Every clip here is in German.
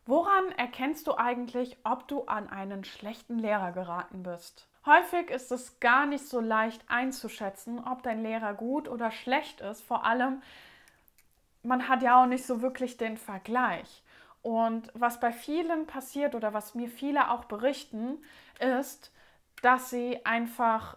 Woran erkennst du eigentlich, ob du an einen schlechten Lehrer geraten bist? Häufig ist es gar nicht so leicht einzuschätzen, ob dein Lehrer gut oder schlecht ist. Vor allem, man hat ja auch nicht so wirklich den Vergleich. Und was bei vielen passiert oder was mir viele auch berichten, ist, dass sie einfach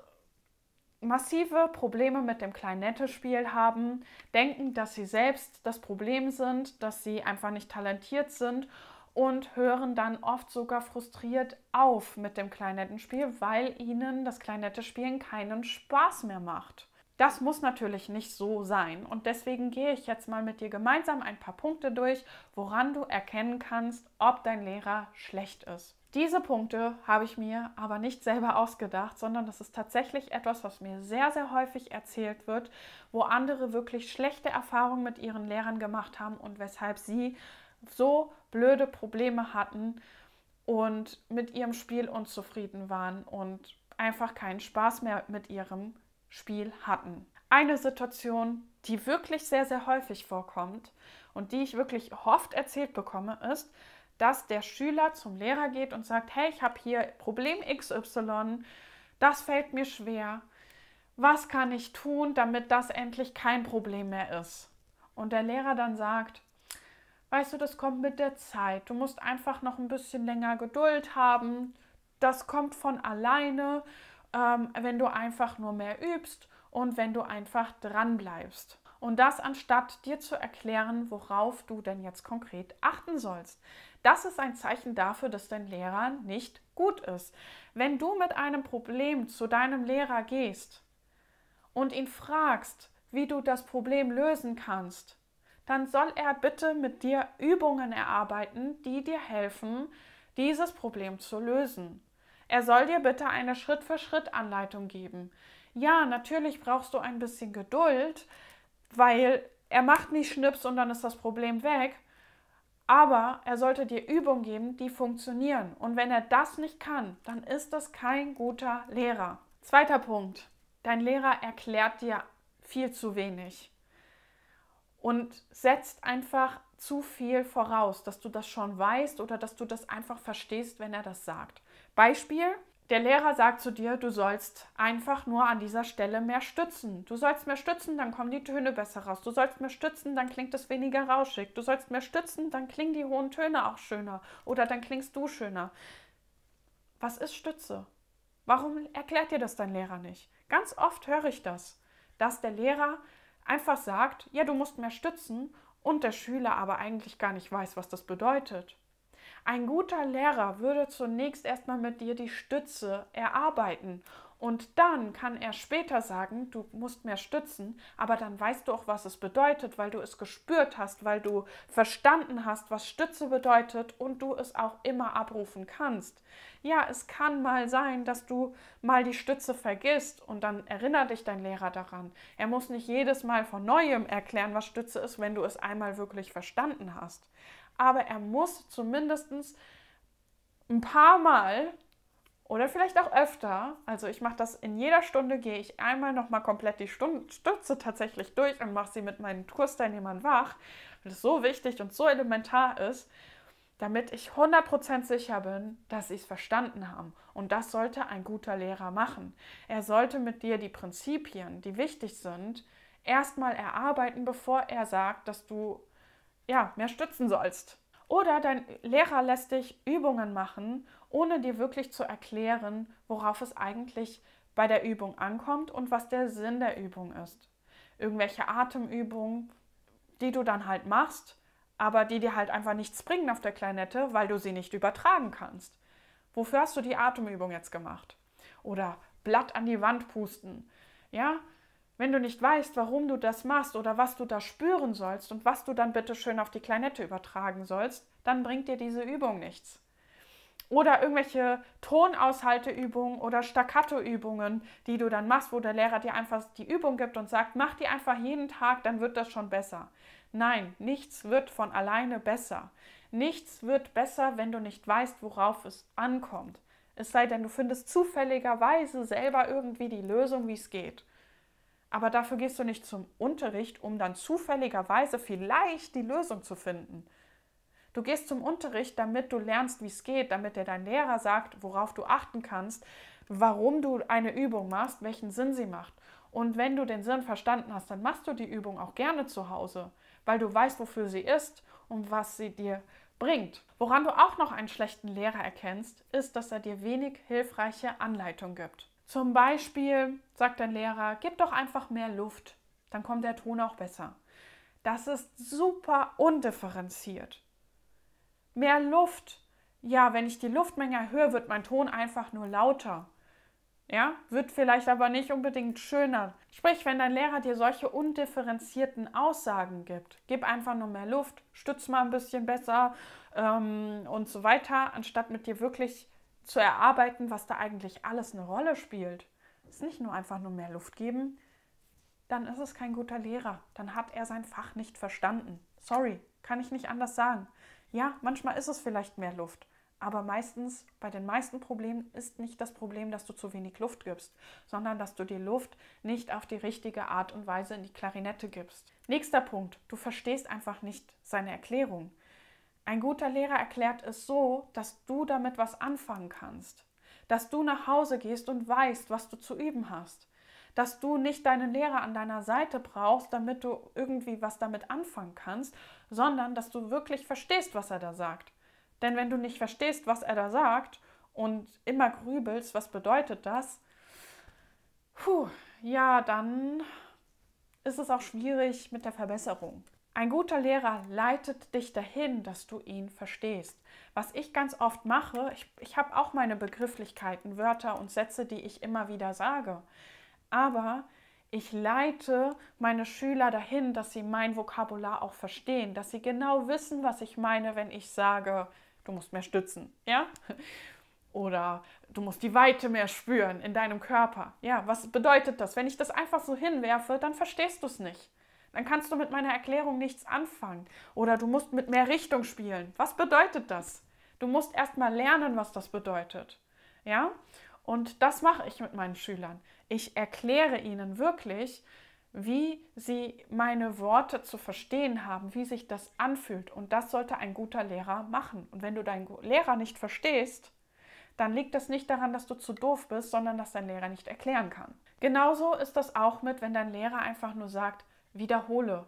massive Probleme mit dem Klarinettespiel haben, denken, dass sie selbst das Problem sind, dass sie einfach nicht talentiert sind und hören dann oft sogar frustriert auf mit dem Klarinettenspiel, weil ihnen das Klarinettespielen keinen Spaß mehr macht. Das muss natürlich nicht so sein und deswegen gehe ich jetzt mal mit dir gemeinsam ein paar Punkte durch, woran du erkennen kannst, ob dein Lehrer schlecht ist. Diese Punkte habe ich mir aber nicht selber ausgedacht, sondern das ist tatsächlich etwas, was mir sehr, sehr häufig erzählt wird, wo andere wirklich schlechte Erfahrungen mit ihren Lehrern gemacht haben und weshalb sie so blöde Probleme hatten und mit ihrem Spiel unzufrieden waren und einfach keinen Spaß mehr mit ihrem Spiel hatten. Eine Situation, die wirklich sehr, sehr häufig vorkommt und die ich wirklich oft erzählt bekomme, ist, dass der Schüler zum Lehrer geht und sagt, hey, ich habe hier Problem XY, das fällt mir schwer. Was kann ich tun, damit das endlich kein Problem mehr ist? Und der Lehrer dann sagt, weißt du, das kommt mit der Zeit. Du musst einfach noch ein bisschen länger Geduld haben. Das kommt von alleine, wenn du einfach nur mehr übst und wenn du einfach dran bleibst. Und das anstatt dir zu erklären, worauf du denn jetzt konkret achten sollst. Das ist ein Zeichen dafür, dass dein Lehrer nicht gut ist. Wenn du mit einem Problem zu deinem Lehrer gehst und ihn fragst, wie du das Problem lösen kannst, dann soll er bitte mit dir Übungen erarbeiten, die dir helfen, dieses Problem zu lösen. Er soll dir bitte eine Schritt-für-Schritt-Anleitung geben. Ja, natürlich brauchst du ein bisschen Geduld, weil er macht nicht Schnips und dann ist das Problem weg. Aber er sollte dir Übungen geben, die funktionieren. Und wenn er das nicht kann, dann ist das kein guter Lehrer. Zweiter Punkt. Dein Lehrer erklärt dir viel zu wenig und setzt einfach zu viel voraus, dass du das schon weißt oder dass du das einfach verstehst, wenn er das sagt. Beispiel: Der Lehrer sagt zu dir, du sollst einfach nur an dieser Stelle mehr stützen. Du sollst mehr stützen, dann kommen die Töne besser raus. Du sollst mehr stützen, dann klingt es weniger rauschig. Du sollst mehr stützen, dann klingen die hohen Töne auch schöner. Oder dann klingst du schöner. Was ist Stütze? Warum erklärt dir das dein Lehrer nicht? Ganz oft höre ich das, dass der Lehrer einfach sagt, ja, du musst mehr stützen und der Schüler aber eigentlich gar nicht weiß, was das bedeutet. Ein guter Lehrer würde zunächst erstmal mit dir die Stütze erarbeiten und dann kann er später sagen, du musst mehr stützen, aber dann weißt du auch, was es bedeutet, weil du es gespürt hast, weil du verstanden hast, was Stütze bedeutet und du es auch immer abrufen kannst. Ja, es kann mal sein, dass du mal die Stütze vergisst und dann erinnert dich dein Lehrer daran. Er muss nicht jedes Mal von neuem erklären, was Stütze ist, wenn du es einmal wirklich verstanden hast. Aber er muss zumindest ein paar Mal oder vielleicht auch öfter, also ich mache das in jeder Stunde, gehe ich einmal nochmal komplett die Stütze tatsächlich durch und mache sie mit meinen Kursteilnehmern wach, weil es so wichtig und so elementar ist, damit ich 100% sicher bin, dass sie es verstanden haben. Und das sollte ein guter Lehrer machen. Er sollte mit dir die Prinzipien, die wichtig sind, erstmal erarbeiten, bevor er sagt, dass du mehr stützen sollst. Oder dein Lehrer lässt dich Übungen machen, ohne dir wirklich zu erklären, worauf es eigentlich bei der Übung ankommt und was der Sinn der Übung ist. Irgendwelche Atemübungen, die du dann halt machst, aber die dir halt einfach nichts bringen auf der Klarinette, weil du sie nicht übertragen kannst. Wofür hast du die Atemübung jetzt gemacht? Oder Blatt an die Wand pusten. Ja, wenn du nicht weißt, warum du das machst oder was du da spüren sollst und was du dann bitte schön auf die Klarinette übertragen sollst, dann bringt dir diese Übung nichts. Oder irgendwelche Tonaushalteübungen oder Staccatoübungen, die du dann machst, wo der Lehrer dir einfach die Übung gibt und sagt, mach die einfach jeden Tag, dann wird das schon besser. Nein, nichts wird von alleine besser. Nichts wird besser, wenn du nicht weißt, worauf es ankommt. Es sei denn, du findest zufälligerweise selber irgendwie die Lösung, wie es geht. Aber dafür gehst du nicht zum Unterricht, um dann zufälligerweise vielleicht die Lösung zu finden. Du gehst zum Unterricht, damit du lernst, wie es geht, damit dir dein Lehrer sagt, worauf du achten kannst, warum du eine Übung machst, welchen Sinn sie macht. Und wenn du den Sinn verstanden hast, dann machst du die Übung auch gerne zu Hause, weil du weißt, wofür sie ist und was sie dir bringt. Woran du auch noch einen schlechten Lehrer erkennst, ist, dass er dir wenig hilfreiche Anleitung gibt. Zum Beispiel sagt dein Lehrer, gib doch einfach mehr Luft, dann kommt der Ton auch besser. Das ist super undifferenziert. Mehr Luft. Ja, wenn ich die Luftmenge erhöhe, wird mein Ton einfach nur lauter. Ja, wird vielleicht aber nicht unbedingt schöner. Sprich, wenn dein Lehrer dir solche undifferenzierten Aussagen gibt, gib einfach nur mehr Luft, stütz mal ein bisschen besser und so weiter, anstatt mit dir wirklich zu erarbeiten, was da eigentlich alles eine Rolle spielt. Es ist nicht nur einfach nur mehr Luft geben, dann ist es kein guter Lehrer. Dann hat er sein Fach nicht verstanden. Sorry, kann ich nicht anders sagen. Ja, manchmal ist es vielleicht mehr Luft. Aber meistens, bei den meisten Problemen ist nicht das Problem, dass du zu wenig Luft gibst, sondern dass du die Luft nicht auf die richtige Art und Weise in die Klarinette gibst. Nächster Punkt, du verstehst einfach nicht seine Erklärung. Ein guter Lehrer erklärt es so, dass du damit was anfangen kannst. Dass du nach Hause gehst und weißt, was du zu üben hast. Dass du nicht deinen Lehrer an deiner Seite brauchst, damit du irgendwie was damit anfangen kannst, sondern dass du wirklich verstehst, was er da sagt. Denn wenn du nicht verstehst, was er da sagt und immer grübelst, was bedeutet das, ja, dann ist es auch schwierig mit der Verbesserung. Ein guter Lehrer leitet dich dahin, dass du ihn verstehst. Was ich ganz oft mache, ich habe auch meine Begrifflichkeiten, Wörter und Sätze, die ich immer wieder sage. Aber ich leite meine Schüler dahin, dass sie mein Vokabular auch verstehen, dass sie genau wissen, was ich meine, wenn ich sage, du musst mehr stützen, ja? Oder du musst die Weite mehr spüren in deinem Körper. Ja, was bedeutet das? Wenn ich das einfach so hinwerfe, dann verstehst du es nicht. Dann kannst du mit meiner Erklärung nichts anfangen. Oder du musst mit mehr Richtung spielen. Was bedeutet das? Du musst erst mal lernen, was das bedeutet. Ja? Und das mache ich mit meinen Schülern. Ich erkläre ihnen wirklich, wie sie meine Worte zu verstehen haben, wie sich das anfühlt. Und das sollte ein guter Lehrer machen. Und wenn du deinen Lehrer nicht verstehst, dann liegt das nicht daran, dass du zu doof bist, sondern dass dein Lehrer nicht erklären kann. Genauso ist das auch mit, wenn dein Lehrer einfach nur sagt, wiederhole.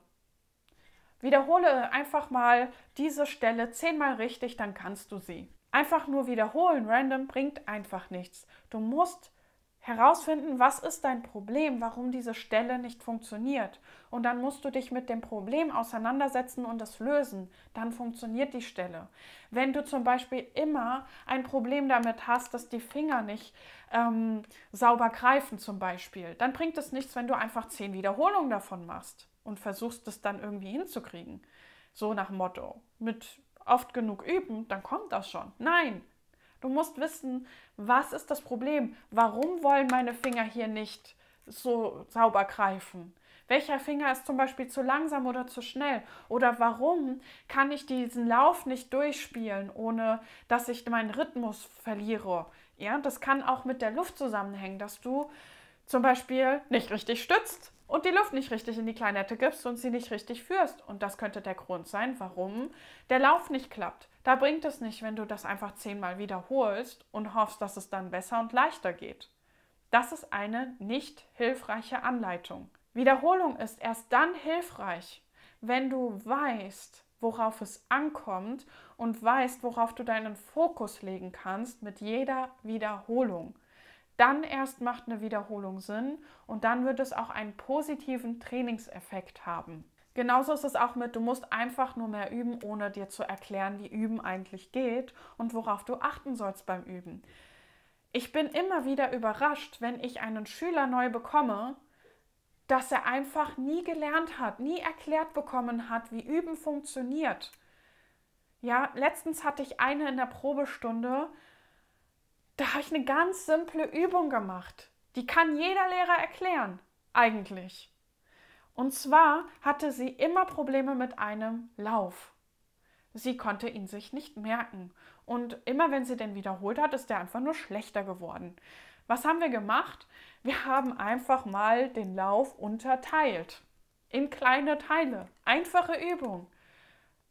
Wiederhole einfach mal diese Stelle 10-mal richtig, dann kannst du sie. Einfach nur wiederholen, random, bringt einfach nichts. Du musst herausfinden, was ist dein Problem, warum diese Stelle nicht funktioniert. Und dann musst du dich mit dem Problem auseinandersetzen und es lösen. Dann funktioniert die Stelle. Wenn du zum Beispiel immer ein Problem damit hast, dass die Finger nicht sauber greifen zum Beispiel, dann bringt es nichts, wenn du einfach 10 Wiederholungen davon machst und versuchst es dann irgendwie hinzukriegen. So nach dem Motto, mit oft genug üben, dann kommt das schon. Nein, du musst wissen, was ist das Problem? Warum wollen meine Finger hier nicht so sauber greifen? Welcher Finger ist zum Beispiel zu langsam oder zu schnell? Oder warum kann ich diesen Lauf nicht durchspielen, ohne dass ich meinen Rhythmus verliere? Ja, das kann auch mit der Luft zusammenhängen, dass du zum Beispiel nicht richtig stützt und die Luft nicht richtig in die Klarinette gibst und sie nicht richtig führst. Und das könnte der Grund sein, warum der Lauf nicht klappt. Da bringt es nicht, wenn du das einfach 10-mal wiederholst und hoffst, dass es dann besser und leichter geht. Das ist eine nicht hilfreiche Anleitung. Wiederholung ist erst dann hilfreich, wenn du weißt, worauf es ankommt und weißt, worauf du deinen Fokus legen kannst mit jeder Wiederholung. Dann erst macht eine Wiederholung Sinn und dann wird es auch einen positiven Trainingseffekt haben. Genauso ist es auch mit, du musst einfach nur mehr üben, ohne dir zu erklären, wie Üben eigentlich geht und worauf du achten sollst beim Üben. Ich bin immer wieder überrascht, wenn ich einen Schüler neu bekomme, dass er einfach nie gelernt hat, nie erklärt bekommen hat, wie Üben funktioniert. Ja, letztens hatte ich eine in der Probestunde, da habe ich eine ganz simple Übung gemacht. Die kann jeder Lehrer erklären, eigentlich. Und zwar hatte sie immer Probleme mit einem Lauf. Sie konnte ihn sich nicht merken. Und immer wenn sie den wiederholt hat, ist der einfach nur schlechter geworden. Was haben wir gemacht? Wir haben einfach mal den Lauf unterteilt in kleine Teile. Einfache Übung.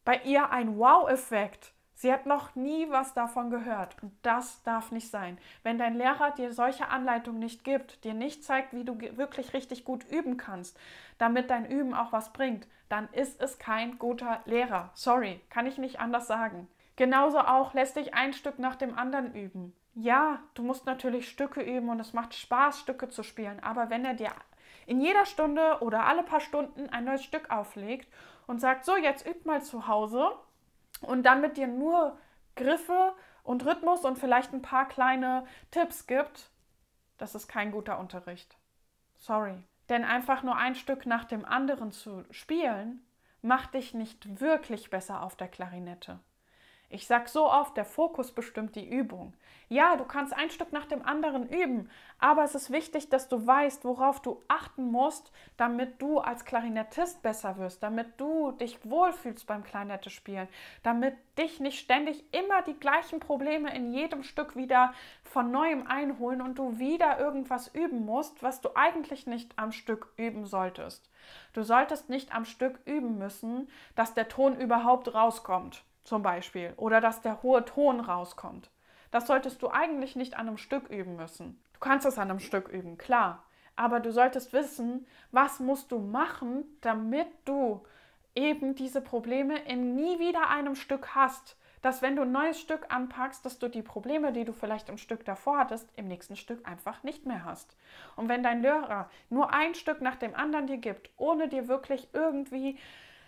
bei ihr ein Wow-Effekt. Sie hat noch nie was davon gehört und das darf nicht sein. Wenn dein Lehrer dir solche Anleitungen nicht gibt, dir nicht zeigt, wie du wirklich richtig gut üben kannst, damit dein Üben auch was bringt, dann ist es kein guter Lehrer. Sorry, kann ich nicht anders sagen. Genauso auch lässt dich ein Stück nach dem anderen üben. Ja, du musst natürlich Stücke üben und es macht Spaß, Stücke zu spielen, aber wenn er dir in jeder Stunde oder alle paar Stunden ein neues Stück auflegt und sagt, so, jetzt übt mal zu Hause, und dann mit dir nur Griffe und Rhythmus und vielleicht ein paar kleine Tipps gibt, das ist kein guter Unterricht. Sorry. Denn einfach nur ein Stück nach dem anderen zu spielen, macht dich nicht wirklich besser auf der Klarinette. Ich sage so oft, der Fokus bestimmt die Übung. Ja, du kannst ein Stück nach dem anderen üben, aber es ist wichtig, dass du weißt, worauf du achten musst, damit du als Klarinettist besser wirst, damit du dich wohlfühlst beim Klarinette spielen, damit dich nicht ständig immer die gleichen Probleme in jedem Stück wieder von neuem einholen und du wieder irgendwas üben musst, was du eigentlich nicht am Stück üben solltest. Du solltest nicht am Stück üben müssen, dass der Ton überhaupt rauskommt. Zum Beispiel, oder dass der hohe Ton rauskommt. Das solltest du eigentlich nicht an einem Stück üben müssen. Du kannst es an einem Stück üben, klar, aber du solltest wissen, was musst du machen, damit du eben diese Probleme in nie wieder einem Stück hast. Dass wenn du ein neues Stück anpackst, dass du die Probleme, die du vielleicht im Stück davor hattest, im nächsten Stück einfach nicht mehr hast. Und wenn dein Lehrer nur ein Stück nach dem anderen dir gibt, ohne dir wirklich irgendwie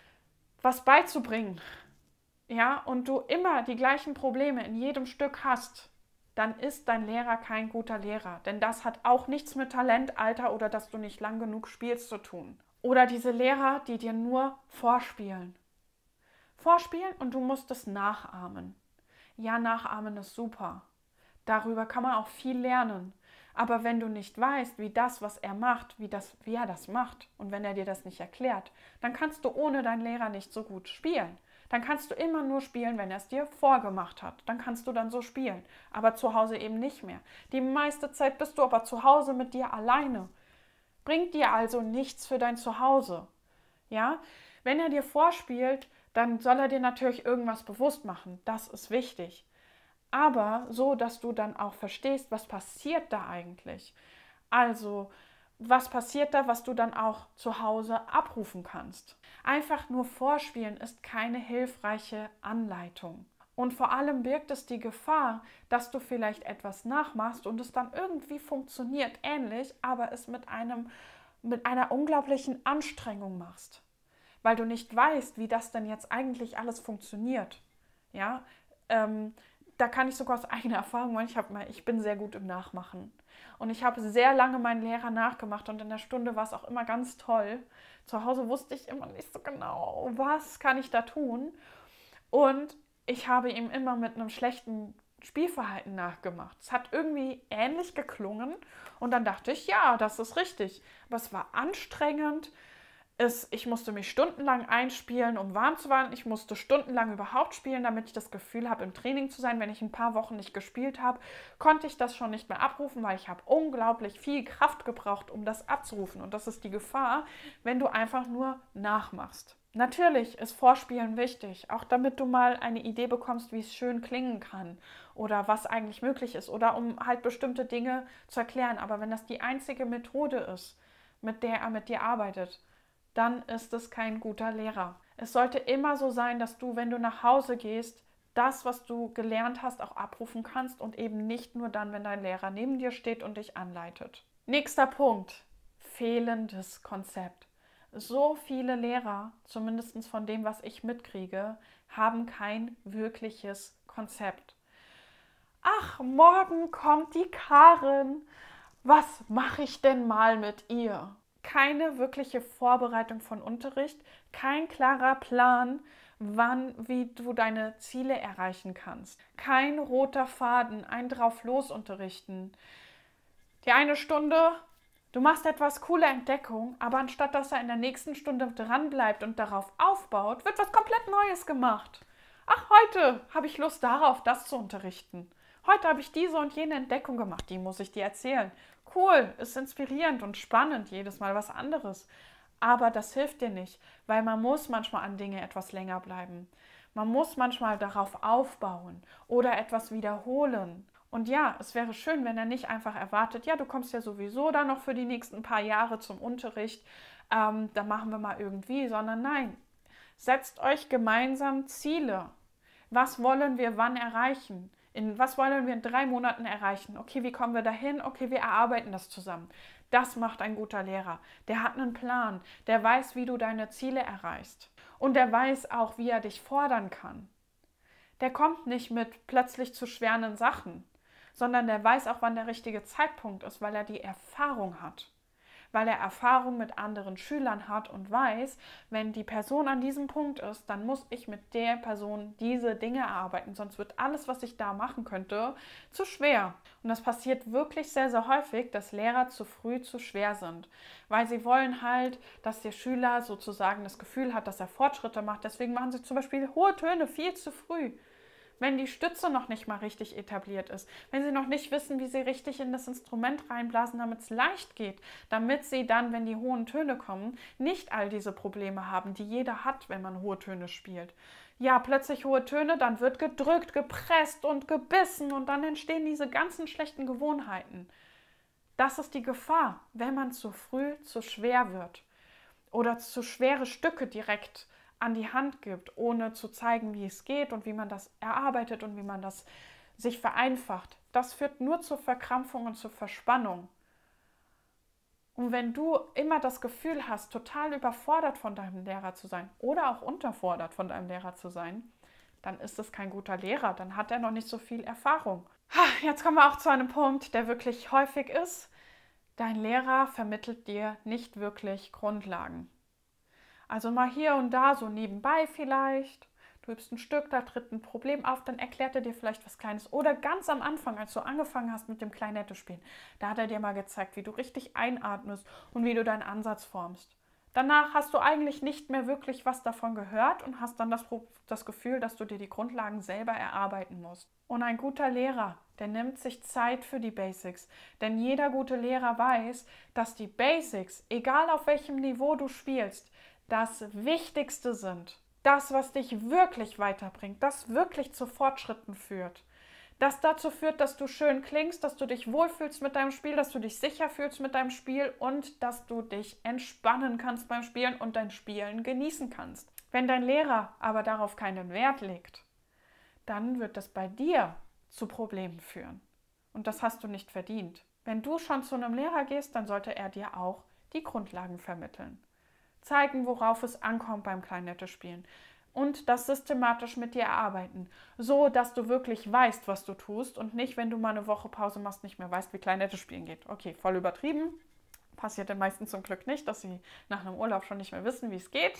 was beizubringen, ja, und du immer die gleichen Probleme in jedem Stück hast, dann ist dein Lehrer kein guter Lehrer. Denn das hat auch nichts mit Talent, Alter oder dass du nicht lang genug spielst zu tun. Oder diese Lehrer, die dir nur vorspielen. Vorspielen und du musst es nachahmen. Ja, nachahmen ist super. Darüber kann man auch viel lernen. Aber wenn du nicht weißt, wie das, was er macht, wie er das macht und wenn er dir das nicht erklärt, dann kannst du ohne deinen Lehrer nicht so gut spielen. Dann kannst du immer nur spielen, wenn er es dir vorgemacht hat. Dann kannst du dann so spielen, aber zu Hause eben nicht mehr. Die meiste Zeit bist du aber zu Hause mit dir alleine. Bringt dir also nichts für dein Zuhause. Ja? Wenn er dir vorspielt, dann soll er dir natürlich irgendwas bewusst machen. Das ist wichtig. Aber so, dass du dann auch verstehst, was passiert da eigentlich. Also, was passiert da, was du dann auch zu Hause abrufen kannst. Einfach nur vorspielen ist keine hilfreiche Anleitung. Und vor allem birgt es die Gefahr, dass du vielleicht etwas nachmachst und es dann irgendwie funktioniert ähnlich, aber es mit einer unglaublichen Anstrengung machst. Weil du nicht weißt, wie das denn jetzt eigentlich alles funktioniert. Ja, da kann ich sogar aus eigener Erfahrung, weil ich bin sehr gut im Nachmachen. Und ich habe sehr lange meinen Lehrer nachgemacht und in der Stunde war es auch immer ganz toll. Zu Hause wusste ich immer nicht so genau, was kann ich da tun. Und ich habe ihm immer mit einem schlechten Spielverhalten nachgemacht. Es hat irgendwie ähnlich geklungen und dann dachte ich, ja, das ist richtig. Aber es war anstrengend. Ich musste mich stundenlang einspielen, um warm zu werden. Ich musste stundenlang überhaupt spielen, damit ich das Gefühl habe, im Training zu sein. Wenn ich ein paar Wochen nicht gespielt habe, konnte ich das schon nicht mehr abrufen, weil ich habe unglaublich viel Kraft gebraucht, um das abzurufen. Und das ist die Gefahr, wenn du einfach nur nachmachst. Natürlich ist Vorspielen wichtig, auch damit du mal eine Idee bekommst, wie es schön klingen kann oder was eigentlich möglich ist oder um halt bestimmte Dinge zu erklären. Aber wenn das die einzige Methode ist, mit der er mit dir arbeitet, dann ist es kein guter Lehrer. Es sollte immer so sein, dass du, wenn du nach Hause gehst, das, was du gelernt hast, auch abrufen kannst und eben nicht nur dann, wenn dein Lehrer neben dir steht und dich anleitet. Nächster Punkt, fehlendes Konzept. So viele Lehrer, zumindest von dem, was ich mitkriege, haben kein wirkliches Konzept. Ach, morgen kommt die Karin. Was mache ich denn mal mit ihr? Keine wirkliche Vorbereitung von Unterricht, kein klarer Plan, wie du deine Ziele erreichen kannst. Kein roter Faden, ein Drauf-los-Unterrichten. Die eine Stunde, du machst etwas coole Entdeckung, aber anstatt dass er in der nächsten Stunde dranbleibt und darauf aufbaut, wird was komplett Neues gemacht. Ach, heute habe ich Lust darauf, das zu unterrichten. Heute habe ich diese und jene Entdeckung gemacht, die muss ich dir erzählen. Cool, ist inspirierend und spannend, jedes Mal was anderes. Aber das hilft dir nicht, weil man muss manchmal an Dinge etwas länger bleiben. Man muss manchmal darauf aufbauen oder etwas wiederholen. Und ja, es wäre schön, wenn er nicht einfach erwartet, ja, du kommst ja sowieso dann noch für die nächsten paar Jahre zum Unterricht, dann machen wir mal irgendwie, sondern nein, setzt euch gemeinsam Ziele. Was wollen wir wann erreichen? Was wollen wir in 3 Monaten erreichen? Okay, wie kommen wir dahin? Okay, wir erarbeiten das zusammen. Das macht ein guter Lehrer. Der hat einen Plan, der weiß, wie du deine Ziele erreichst. Und der weiß auch, wie er dich fordern kann. Der kommt nicht mit plötzlich zu schweren Sachen, sondern der weiß auch, wann der richtige Zeitpunkt ist, weil er die Erfahrung hat. Weil er Erfahrung mit anderen Schülern hat und weiß, wenn die Person an diesem Punkt ist, dann muss ich mit der Person diese Dinge erarbeiten, sonst wird alles, was ich da machen könnte, zu schwer. Und das passiert wirklich sehr, sehr häufig, dass Lehrer zu früh zu schwer sind, weil sie wollen halt, dass der Schüler sozusagen das Gefühl hat, dass er Fortschritte macht. Deswegen machen sie zum Beispiel hohe Töne viel zu früh. Wenn die Stütze noch nicht mal richtig etabliert ist, wenn sie noch nicht wissen, wie sie richtig in das Instrument reinblasen, damit es leicht geht, damit sie dann, wenn die hohen Töne kommen, nicht all diese Probleme haben, die jeder hat, wenn man hohe Töne spielt. Ja, plötzlich hohe Töne, dann wird gedrückt, gepresst und gebissen und dann entstehen diese ganzen schlechten Gewohnheiten. Das ist die Gefahr, wenn man zu früh zu schwer wird oder zu schwere Stücke direkt an die Hand gibt, ohne zu zeigen, wie es geht und wie man das erarbeitet und wie man das sich vereinfacht. Das führt nur zur Verkrampfung und zur Verspannung. Und wenn du immer das Gefühl hast, total überfordert von deinem Lehrer zu sein oder auch unterfordert von deinem Lehrer zu sein, dann ist es kein guter Lehrer, dann hat er noch nicht so viel Erfahrung. Jetzt kommen wir auch zu einem Punkt, der wirklich häufig ist. Dein Lehrer vermittelt dir nicht wirklich Grundlagen. Also mal hier und da so nebenbei vielleicht, du übst ein Stück, da tritt ein Problem auf, dann erklärt er dir vielleicht was Kleines. Oder ganz am Anfang, als du angefangen hast mit dem Klarinette-Spielen, da hat er dir mal gezeigt, wie du richtig einatmest und wie du deinen Ansatz formst. Danach hast du eigentlich nicht mehr wirklich was davon gehört und hast dann das Gefühl, dass du dir die Grundlagen selber erarbeiten musst. Und ein guter Lehrer, der nimmt sich Zeit für die Basics. Denn jeder gute Lehrer weiß, dass die Basics, egal auf welchem Niveau du spielst, das Wichtigste sind. Das, was dich wirklich weiterbringt, das wirklich zu Fortschritten führt. Das dazu führt, dass du schön klingst, dass du dich wohlfühlst mit deinem Spiel, dass du dich sicher fühlst mit deinem Spiel und dass du dich entspannen kannst beim Spielen und dein Spielen genießen kannst. Wenn dein Lehrer aber darauf keinen Wert legt, dann wird das bei dir zu Problemen führen. Und das hast du nicht verdient. Wenn du schon zu einem Lehrer gehst, dann sollte er dir auch die Grundlagen vermitteln. Zeigen, worauf es ankommt beim Klarinette-Spielen und das systematisch mit dir erarbeiten, so dass du wirklich weißt, was du tust und nicht, wenn du mal eine Woche Pause machst, nicht mehr weißt, wie Klarinette spielen geht. Okay, voll übertrieben, passiert den meisten zum Glück nicht, dass sie nach einem Urlaub schon nicht mehr wissen, wie es geht,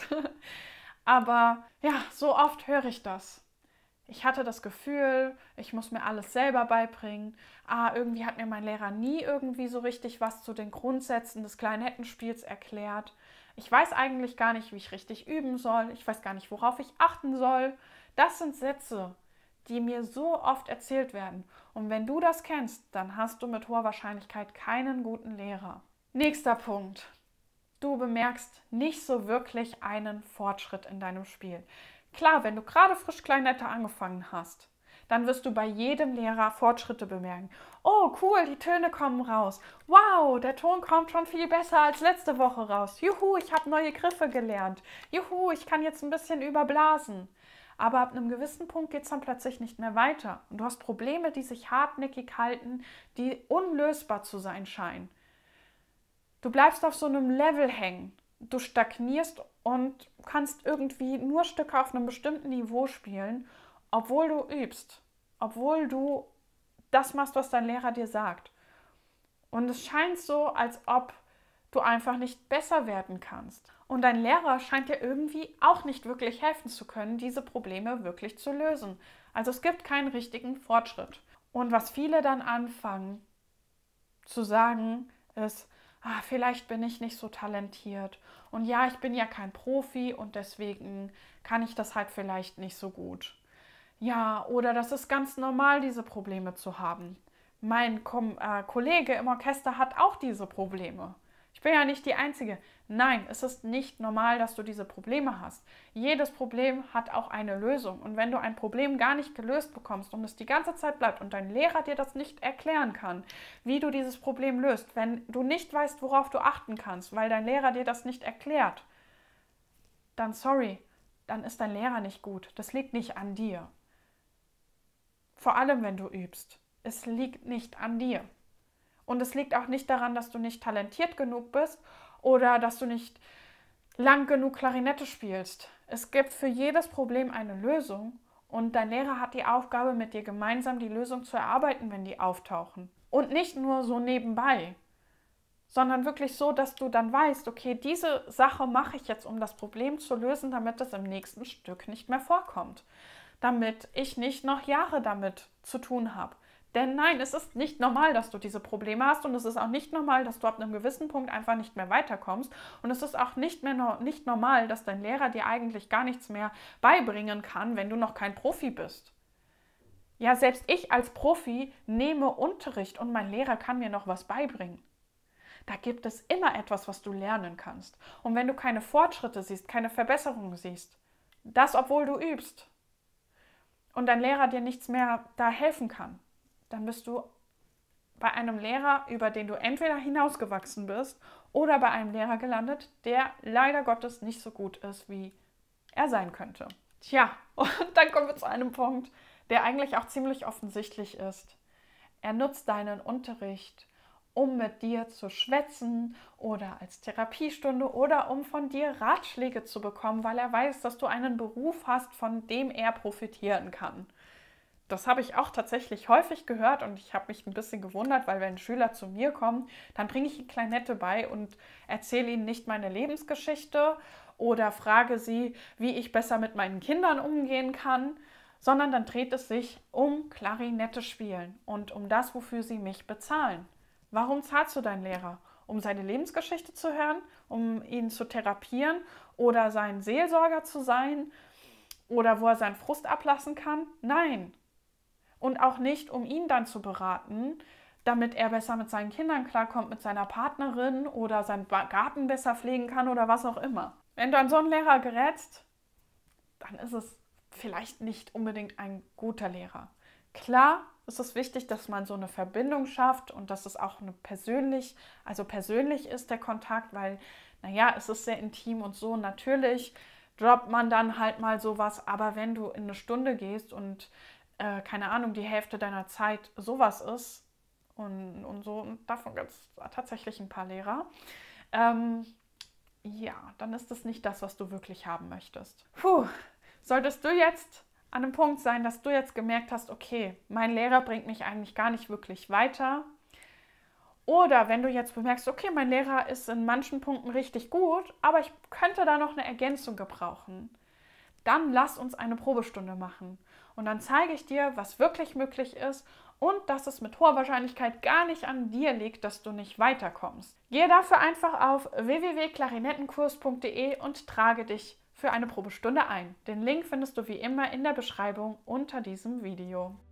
aber ja, so oft höre ich das. Ich hatte das Gefühl, ich muss mir alles selber beibringen. Irgendwie hat mir mein Lehrer nie irgendwie so richtig was zu den Grundsätzen des Klarinettenspiels erklärt. Ich weiß eigentlich gar nicht, wie ich richtig üben soll. Ich weiß gar nicht, worauf ich achten soll. Das sind Sätze, die mir so oft erzählt werden. Und wenn du das kennst, dann hast du mit hoher Wahrscheinlichkeit keinen guten Lehrer. Nächster Punkt. Du bemerkst nicht so wirklich einen Fortschritt in deinem Spiel. Klar, wenn du gerade frisch Klarinette angefangen hast, dann wirst du bei jedem Lehrer Fortschritte bemerken. Oh, cool, die Töne kommen raus. Wow, der Ton kommt schon viel besser als letzte Woche raus. Juhu, ich habe neue Griffe gelernt. Juhu, ich kann jetzt ein bisschen überblasen. Aber ab einem gewissen Punkt geht es dann plötzlich nicht mehr weiter. Und du hast Probleme, die sich hartnäckig halten, die unlösbar zu sein scheinen. Du bleibst auf so einem Level hängen. Du stagnierst und kannst irgendwie nur Stücke auf einem bestimmten Niveau spielen, obwohl du übst, obwohl du das machst, was dein Lehrer dir sagt. Und es scheint so, als ob du einfach nicht besser werden kannst. Und dein Lehrer scheint dir irgendwie auch nicht wirklich helfen zu können, diese Probleme wirklich zu lösen. Also es gibt keinen richtigen Fortschritt. Und was viele dann anfangen zu sagen, ist, vielleicht bin ich nicht so talentiert. Und ja, ich bin ja kein Profi und deswegen kann ich das halt vielleicht nicht so gut. Ja, oder das ist ganz normal, diese Probleme zu haben. Mein Kollege im Orchester hat auch diese Probleme. Ich bin ja nicht die Einzige. Nein, es ist nicht normal, dass du diese Probleme hast. Jedes Problem hat auch eine Lösung. Und wenn du ein Problem gar nicht gelöst bekommst und es die ganze Zeit bleibt und dein Lehrer dir das nicht erklären kann, wie du dieses Problem löst, wenn du nicht weißt, worauf du achten kannst, weil dein Lehrer dir das nicht erklärt, dann sorry, dann ist dein Lehrer nicht gut. Das liegt nicht an dir. Vor allem, wenn du übst. Es liegt nicht an dir. Und es liegt auch nicht daran, dass du nicht talentiert genug bist oder dass du nicht lang genug Klarinette spielst. Es gibt für jedes Problem eine Lösung und dein Lehrer hat die Aufgabe, mit dir gemeinsam die Lösung zu erarbeiten, wenn die auftauchen. Und nicht nur so nebenbei, sondern wirklich so, dass du dann weißt, okay, diese Sache mache ich jetzt, um das Problem zu lösen, damit es im nächsten Stück nicht mehr vorkommt. Damit ich nicht noch Jahre damit zu tun habe. Denn nein, es ist nicht normal, dass du diese Probleme hast und es ist auch nicht normal, dass du ab einem gewissen Punkt einfach nicht mehr weiterkommst und es ist auch nicht normal, dass dein Lehrer dir eigentlich gar nichts mehr beibringen kann, wenn du noch kein Profi bist. Ja, selbst ich als Profi nehme Unterricht und mein Lehrer kann mir noch was beibringen. Da gibt es immer etwas, was du lernen kannst. Und wenn du keine Fortschritte siehst, keine Verbesserungen siehst, das obwohl du übst und dein Lehrer dir nichts mehr da helfen kann, dann bist du bei einem Lehrer, über den du entweder hinausgewachsen bist oder bei einem Lehrer gelandet, der leider Gottes nicht so gut ist, wie er sein könnte. Tja, und dann kommen wir zu einem Punkt, der eigentlich auch ziemlich offensichtlich ist. Er nutzt deinen Unterricht, um mit dir zu schwätzen oder als Therapiestunde oder um von dir Ratschläge zu bekommen, weil er weiß, dass du einen Beruf hast, von dem er profitieren kann. Das habe ich auch tatsächlich häufig gehört und ich habe mich ein bisschen gewundert, weil wenn Schüler zu mir kommen, dann bringe ich ihnen Klarinette bei und erzähle ihnen nicht meine Lebensgeschichte oder frage sie, wie ich besser mit meinen Kindern umgehen kann, sondern dann dreht es sich um Klarinette spielen und um das, wofür sie mich bezahlen. Warum zahlst du deinen Lehrer? Um seine Lebensgeschichte zu hören, um ihn zu therapieren oder sein Seelsorger zu sein oder wo er seinen Frust ablassen kann? Nein. Und auch nicht, um ihn dann zu beraten, damit er besser mit seinen Kindern klarkommt, mit seiner Partnerin oder seinen Garten besser pflegen kann oder was auch immer. Wenn du an so einen Lehrer gerätst, dann ist es vielleicht nicht unbedingt ein guter Lehrer. Klar, es ist wichtig, dass man so eine Verbindung schafft und dass es auch persönlich ist der Kontakt, weil, naja, es ist sehr intim und so. Natürlich droppt man dann halt mal sowas, aber wenn du in eine Stunde gehst und keine Ahnung, die Hälfte deiner Zeit sowas ist und so, und davon gibt es tatsächlich ein paar Lehrer, ja, dann ist das nicht das, was du wirklich haben möchtest. Solltest du jetzt an einem Punkt sein, dass du jetzt gemerkt hast, okay, mein Lehrer bringt mich eigentlich gar nicht wirklich weiter, oder wenn du jetzt bemerkst, okay, mein Lehrer ist in manchen Punkten richtig gut, aber ich könnte da noch eine Ergänzung gebrauchen, dann lass uns eine Probestunde machen. Und dann zeige ich dir, was wirklich möglich ist und dass es mit hoher Wahrscheinlichkeit gar nicht an dir liegt, dass du nicht weiterkommst. Gehe dafür einfach auf www.klarinettenkurs.de und trage dich für eine Probestunde ein. Den Link findest du wie immer in der Beschreibung unter diesem Video.